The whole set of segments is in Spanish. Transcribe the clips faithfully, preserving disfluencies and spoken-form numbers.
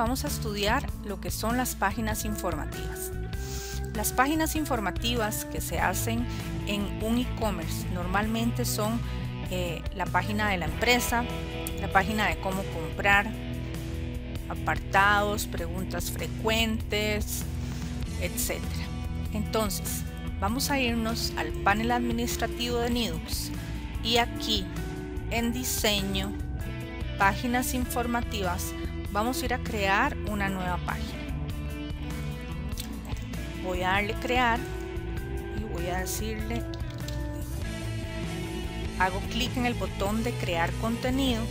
vamos a estudiar lo que son las páginas informativas. Las páginas informativas que se hacen en un e-commerce normalmente son eh, la página de la empresa, la página de cómo comprar, apartados, preguntas frecuentes, etcétera. Entonces, vamos a irnos al panel administrativo de Nidux y aquí en diseño, páginas informativas, vamos a ir a crear una nueva página. Voy a darle crear y voy a decirle, hago clic en el botón de crear contenido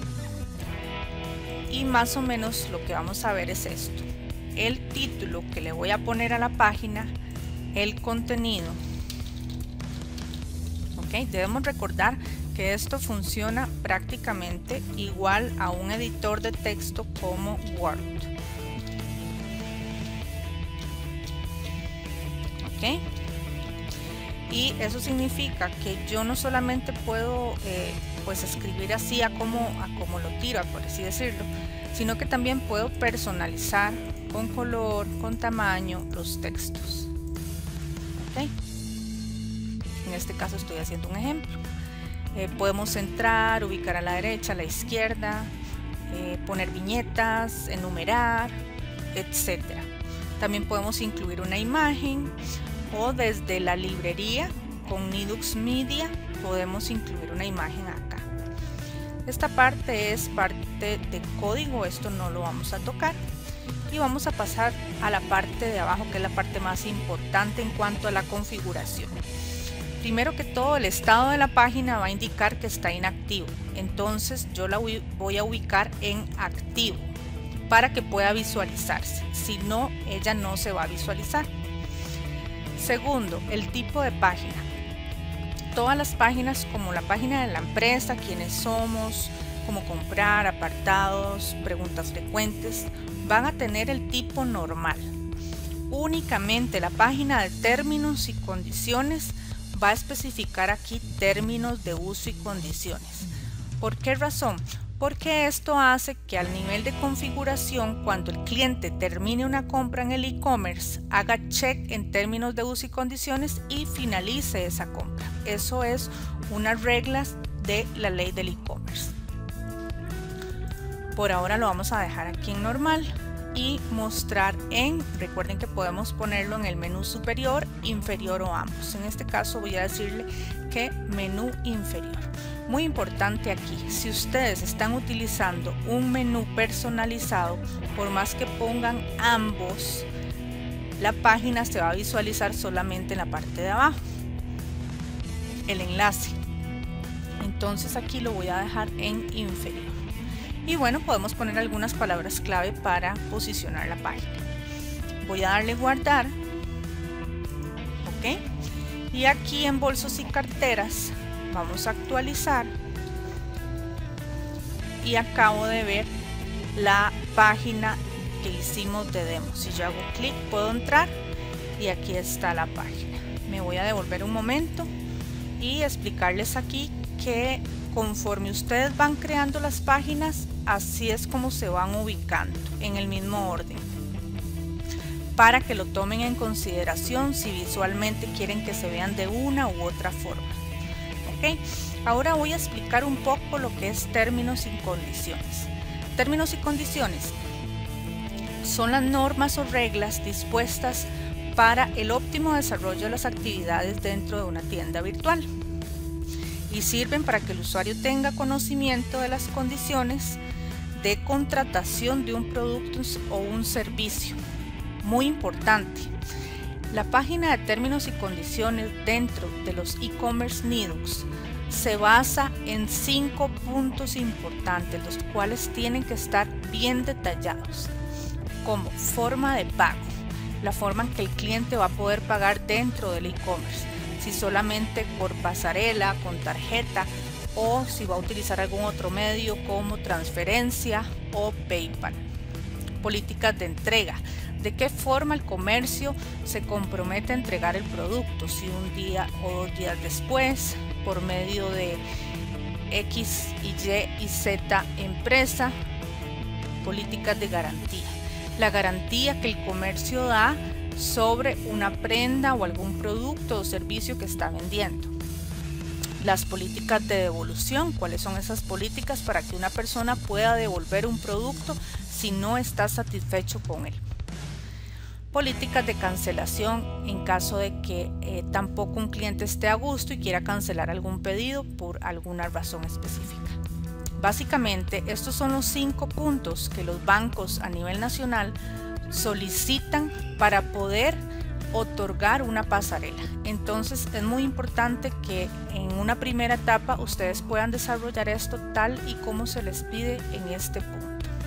y más o menos lo que vamos a ver es esto: el título que le voy a poner a la página, el contenido. Ok, debemos recordar que esto funciona prácticamente igual a un editor de texto como Word. Ok, y eso significa que yo no solamente puedo eh, pues escribir así a como, a como lo tiro, por así decirlo, sino que también puedo personalizar con color, con tamaño los textos. Okay. En este caso estoy haciendo un ejemplo. Eh, podemos centrar, ubicar a la derecha, a la izquierda, eh, poner viñetas, enumerar, etcétera. También podemos incluir una imagen o desde la librería con Nidux Media podemos incluir una imagen acá. Esta parte es parte de código, esto no lo vamos a tocar. Y vamos a pasar a la parte de abajo, que es la parte más importante en cuanto a la configuración. Primero que todo, el estado de la página va a indicar que está inactivo, entonces yo la voy a ubicar en activo para que pueda visualizarse, si no, ella no se va a visualizar. Segundo, el tipo de página. Todas las páginas, como la página de la empresa, quiénes somos, cómo comprar, apartados, preguntas frecuentes, van a tener el tipo normal. Únicamente la página de términos y condiciones va a especificar aquí términos de uso y condiciones. ¿Por qué razón? Porque esto hace que al nivel de configuración, cuando el cliente termine una compra en el e-commerce, haga check en términos de uso y condiciones y finalice esa compra. Eso es unas reglas de la ley del e-commerce. Por ahora lo vamos a dejar aquí en normal y mostrar en, recuerden que podemos ponerlo en el menú superior, inferior o ambos. En este caso voy a decirle que menú inferior. Muy importante aquí, si ustedes están utilizando un menú personalizado, por más que pongan ambos, la página se va a visualizar solamente en la parte de abajo, el enlace. Entonces aquí lo voy a dejar en inferior. Y bueno, podemos poner algunas palabras clave para posicionar la página. Voy a darle guardar. Ok. Y aquí en bolsos y carteras vamos a actualizar. Y acabo de ver la página que hicimos de demo. Si yo hago clic puedo entrar y aquí está la página. Me voy a devolver un momento y explicarles aquí que conforme ustedes van creando las páginas, así es como se van ubicando en el mismo orden, para que lo tomen en consideración si visualmente quieren que se vean de una u otra forma. Ok, ahora voy a explicar un poco lo que es términos y condiciones. Términos y condiciones son las normas o reglas dispuestas para el óptimo desarrollo de las actividades dentro de una tienda virtual y sirven para que el usuario tenga conocimiento de las condiciones de contratación de un producto o un servicio. Muy importante, la página de términos y condiciones dentro de los e-commerce Nidux se basa en cinco puntos importantes, los cuales tienen que estar bien detallados, como forma de pago, la forma en que el cliente va a poder pagar dentro del e-commerce, si solamente por pasarela, con tarjeta, o si va a utilizar algún otro medio como transferencia o PayPal. Políticas de entrega, de qué forma el comercio se compromete a entregar el producto, si un día o dos días después, por medio de X, Y y Z empresa. Políticas de garantía, la garantía que el comercio da sobre una prenda o algún producto o servicio que está vendiendo. Las políticas de devolución, cuáles son esas políticas para que una persona pueda devolver un producto si no está satisfecho con él. Políticas de cancelación en caso de que eh, tampoco un cliente esté a gusto y quiera cancelar algún pedido por alguna razón específica. Básicamente, estos son los cinco puntos que los bancos a nivel nacional solicitan para poder otorgar una pasarela. Entonces es muy importante que en una primera etapa ustedes puedan desarrollar esto tal y como se les pide en este punto.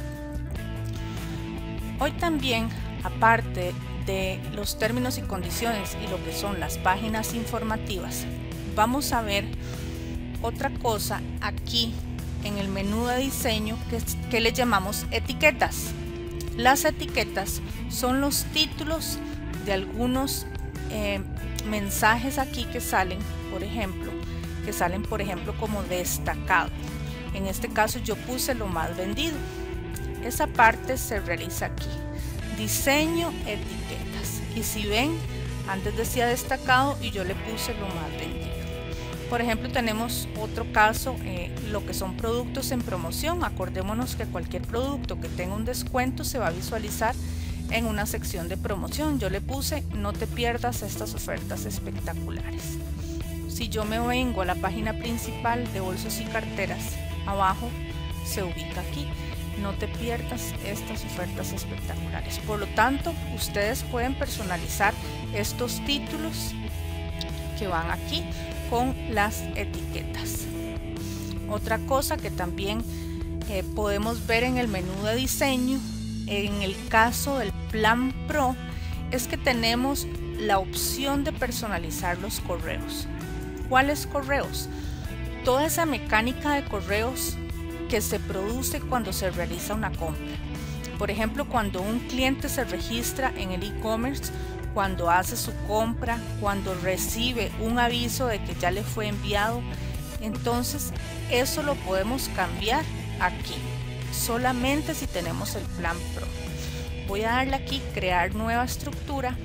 Hoy también, aparte de los términos y condiciones y lo que son las páginas informativas, vamos a ver otra cosa aquí en el menú de diseño que, que le llamamos etiquetas. Las etiquetas son los títulos de algunos eh, mensajes aquí que salen, por ejemplo, que salen por ejemplo como destacado. En este caso yo puse lo más vendido. Esa parte se realiza aquí. Diseño, etiquetas. Y si ven, antes decía destacado y yo le puse lo más vendido. Por ejemplo, tenemos otro caso, eh, lo que son productos en promoción. Acordémonos que cualquier producto que tenga un descuento se va a visualizar en una sección de promoción. Yo le puse no te pierdas estas ofertas espectaculares. Si yo me vengo a la página principal de bolsos y carteras, abajo se ubica aquí, no te pierdas estas ofertas espectaculares. Por lo tanto, ustedes pueden personalizar estos títulos que van aquí con las etiquetas. Otra cosa que también eh, podemos ver en el menú de diseño, en el caso del Plan Pro, es que tenemos la opción de personalizar los correos. ¿Cuáles correos? Toda esa mecánica de correos que se produce cuando se realiza una compra. Por ejemplo, cuando un cliente se registra en el e-commerce, cuando hace su compra, cuando recibe un aviso de que ya le fue enviado, entonces eso lo podemos cambiar aquí, solamente si tenemos el Plan Pro. Voy a darle aquí crear nueva estructura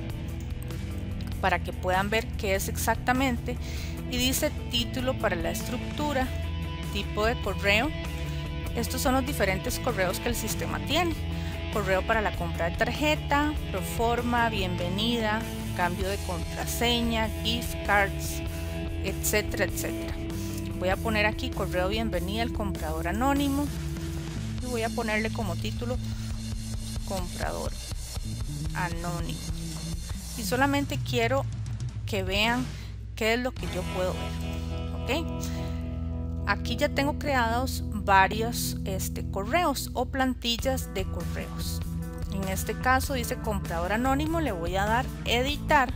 para que puedan ver qué es exactamente, y dice título para la estructura, tipo de correo. Estos son los diferentes correos que el sistema tiene: correo para la compra de tarjeta, proforma, bienvenida, cambio de contraseña, gift cards, etcétera, etcétera. Voy a poner aquí correo bienvenida al comprador anónimo y voy a ponerle como título comprador anónimo. Y solamente quiero que vean qué es lo que yo puedo ver. ¿Ok? Aquí ya tengo creados varios este, correos o plantillas de correos. En este caso dice comprador anónimo, le voy a dar editar.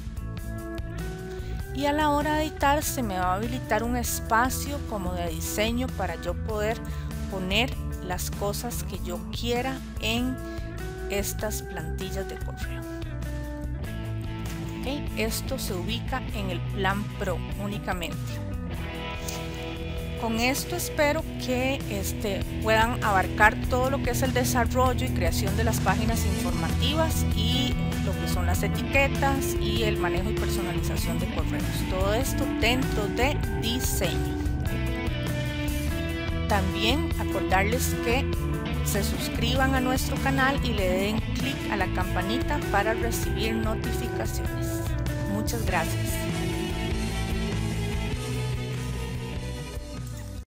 Y a la hora de editar se me va a habilitar un espacio como de diseño para yo poder poner las cosas que yo quiera en estas plantillas de correo. ¿Okay? Esto se ubica en el Plan Pro únicamente. Con esto espero que este, puedan abarcar todo lo que es el desarrollo y creación de las páginas informativas y lo que son las etiquetas y el manejo y personalización de correos. Todo esto dentro de diseño. También acordarles que se suscriban a nuestro canal y le den clic a la campanita para recibir notificaciones. Muchas gracias.